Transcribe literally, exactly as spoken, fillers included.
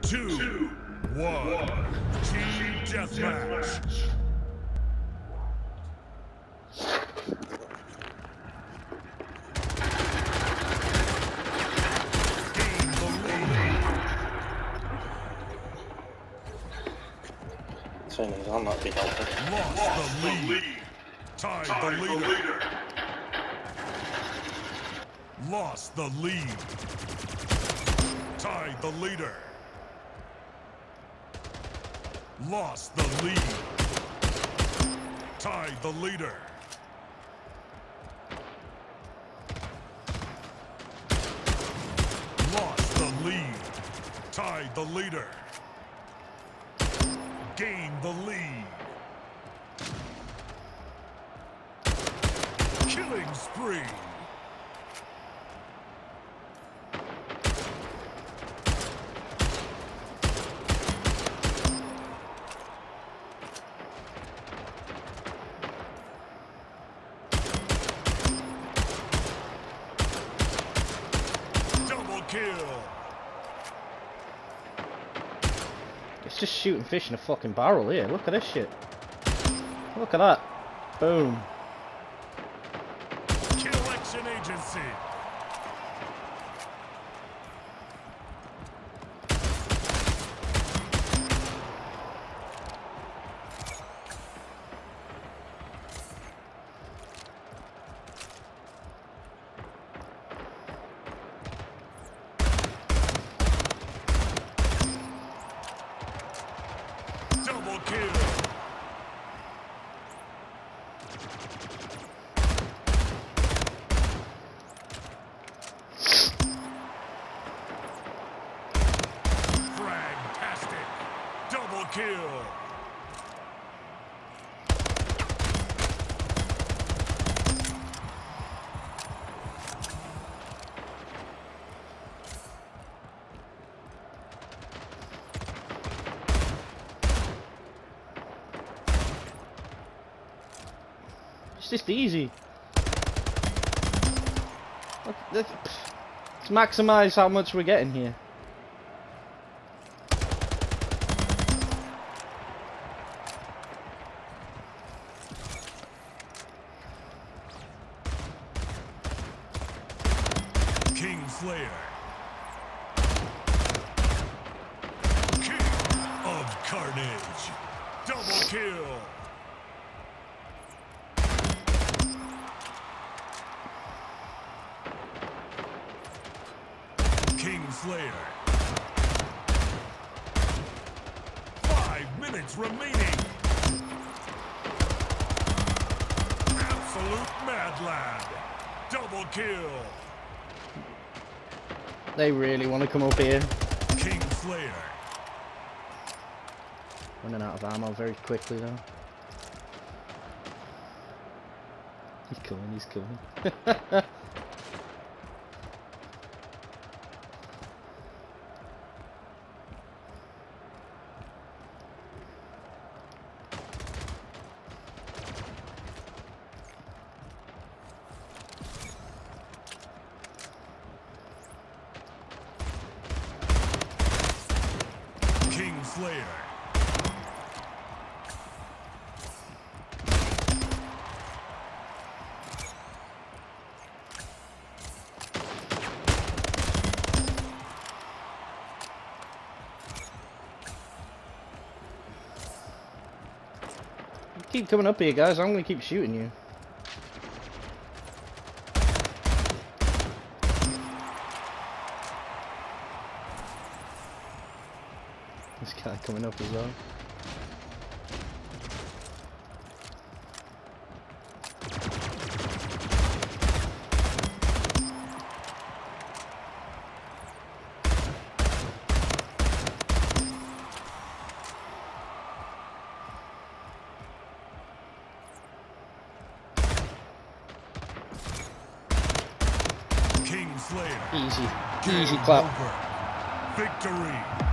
two, one. Team deathmatch. Thing is, I might be helping. Lost the lead. Tied the leader. Lost the lead. Tied the leader. Lost the lead. Tied the leader. Lost the lead. Tied the leader. Gain the lead. Killing spree. Double kill. It's just shooting fish in a fucking barrel here. Look at this shit. Look at that. Boom. Kill action agency. Double kill. Fantastic. Double kill. It's just easy. Look, let's, let's maximise how much we're getting here. King Slayer. King of Carnage. Double kill. King Slayer. Five minutes remaining. Absolute mad lad. Double kill. They really want to come up here. King Slayer. Running out of ammo very quickly though. He's coming, he's coming. King Slayer. Keep coming up here, guys. I'm gonna keep shooting you. This guy coming up as well. King Slayer. Easy. Game Easy clap. over. Victory.